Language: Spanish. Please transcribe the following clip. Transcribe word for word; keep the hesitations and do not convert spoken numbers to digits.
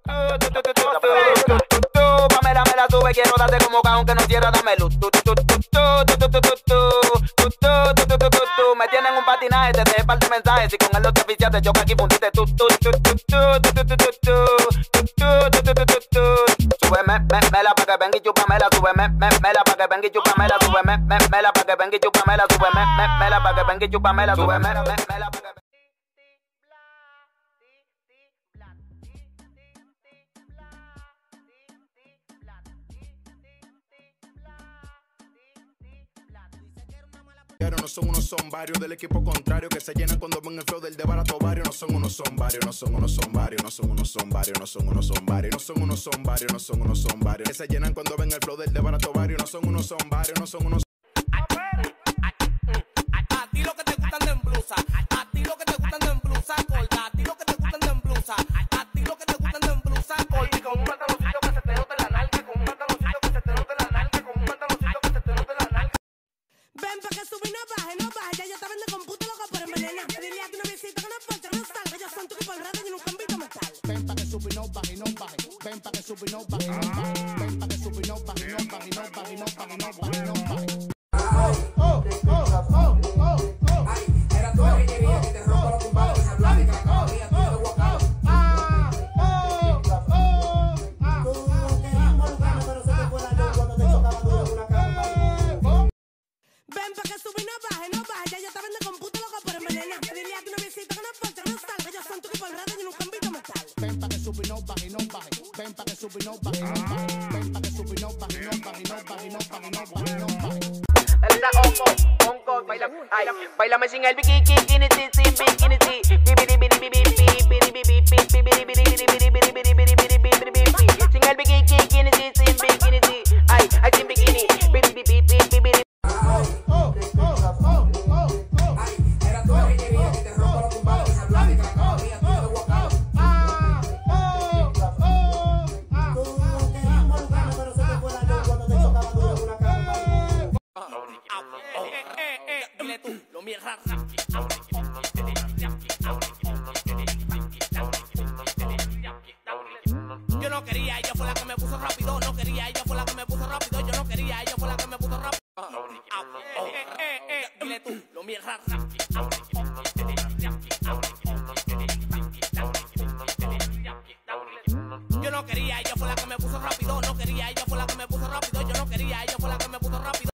Pamela me la sube, quiero darte como cajón que no cierra, dame luz. Me tienen un patinaje, te dejé parte mensajes. Si con él no te oficiaste, choca aquí, fundiste tú. Súbeme, mela pa' que venga y chúpamela. Súbeme, mela pa' que venga y chúpamela. Súbeme, mela pa' que venga y chúpamela. Súbeme, mela pa' que venga y chúpamela. Súbeme, mela pa' que No son unos, son varios del equipo contrario que se llenan cuando ven el flow del de barato barrio. No son unos, son varios, no son unos, son varios, no son unos, son varios, no son unos, son varios, no son unos, son varios, no son unos, son varios que se llenan cuando ven el flow del de barato barrio. No son unos, son varios, no son unos. A ti lo que te gustan de en blusa, a ti lo que te gustan de en blusa corta, a ti lo que te gustan de en blusa, a ti lo que te gustan de en blusa corta y con un pantaloncito que se te note la nalga, con un pantaloncito que se te note la nalga, con un pantaloncito que se te note la nalga. Ven pa' que subí, no baje, no baje. Ya yo te vendo con puto loco por envenenar. Dile a tu noviecito que no porte, no salga. Ellos son tu tipo al rato y nunca han visto metal. Ven pa' que subí, no baje, no baje. Ven pa' que subí, no baje, no baje. Ven pa' que subí, no baje, no baje, no baje, no baje, no baje, no baje. Oh, oh, oh, oh, oh. Ay, era tu reñería que te rompa los tumbados, esa plática que cada día tú te guacao. Ah, oh, oh, ah. Tú querías involucrarme, pero se te fue la luz cuando te chocaba duro en una cama. Ven pa' que subí, no baje, no baje. Ya yo te vendo con puto loco por envenenar. Dile a tu noviecito que no porte, no salga. Ellos son tu tipo al rato y nunca han visto metal. Ven pa' que subí, no baje, no baje. Ven pa' que subí, no baje, no baje. Ven pa' que subí, no baje, no baje, no baje, no baje, no baje, no baje. Dale esa hongo, hongo, baila, ay, bailame sin el bikini, sin bikini, sin el bikini, sin bikini, ay, ay, sin bikini, Oh, oh, oh, oh, oh. Ay, era tu reñería que te rompa los tumbados, esa plática que cada día tú te guacao. Ah, oh, oh, ah. Tú querías involucrarme, pero se te fue la luz cuando te chocaba duro en una cama. Dile tú, lo mierda. Yo no quería, ella fue la que me puso rápido. No quería, ella fue la que me puso rápido. Yo no quería, ella fue la que me puso rápido. Dile tú, lo mierda.